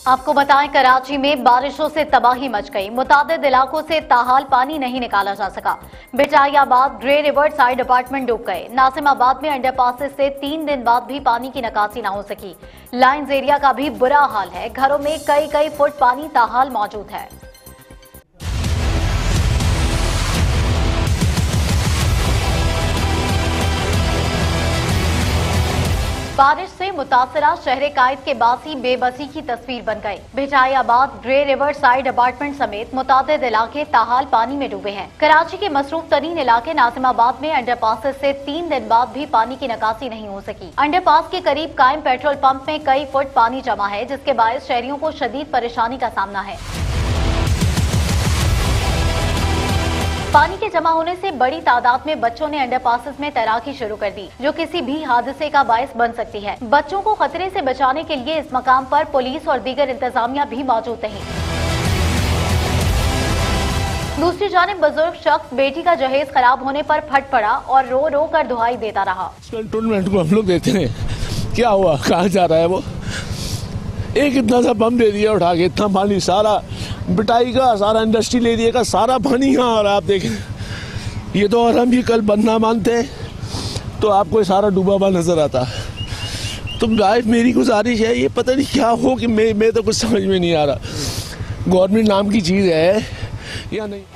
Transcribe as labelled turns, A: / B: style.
A: आपको बताएं, कराची में बारिशों से तबाही मच गई। मुतादिद इलाकों से ताहाल पानी नहीं निकाला जा सका। बिटाइयाबाद ग्रे रिवर साइड अपार्टमेंट डूब गए। नासिमाबाद में अंडरपासेस से 3 दिन बाद भी पानी की निकासी न हो सकी। लाइन्स एरिया का भी बुरा हाल है। घरों में कई फुट पानी ताहाल मौजूद है। बारिश से मुतासरा शहर कायद के बासी बेबसी की तस्वीर बन गई। बिटाइयाबाद ग्रे रिवर साइड अपार्टमेंट समेत मुतादिद इलाके ताहाल पानी में डूबे हैं। कराची के मसरूफ तरीन इलाके नासिमाबाद में अंडरपासेस से 3 दिन बाद भी पानी की निकासी नहीं हो सकी। अंडरपास के करीब कायम पेट्रोल पंप में कई फुट पानी जमा है, जिसके बायस शहरियों को शदीद परेशानी का सामना है। पानी के जमा होने से बड़ी तादाद में बच्चों ने अंडरपासेस में तैराकी शुरू कर दी, जो किसी भी हादसे का बायस बन सकती है। बच्चों को खतरे से बचाने के लिए इस मकाम पर पुलिस और दीगर इंतजामिया भी मौजूद रही। दूसरी जानिब बुजुर्ग शख्स बेटी का जहेज खराब होने पर फट पड़ा और रो रो कर दुहाई देता रहा।
B: कंटोनमेंट को हम लोग देते हैं, क्या हुआ, कहाँ जा रहा है वो? एक इतना सा बम दे दिया उठा के, इतना पानी सारा बिटाई का सारा इंडस्ट्रियल एरिया का सारा पानी यहाँ आ रहा है। आप देखें, ये तो और हम भी कल बनना मानते तो आपको सारा डूबा हुआ नजर आता। तो गाइस मेरी गुजारिश है, ये पता नहीं क्या हो कि मैं तो कुछ समझ में नहीं आ रहा, गवर्नमेंट नाम की चीज़ है या नहीं।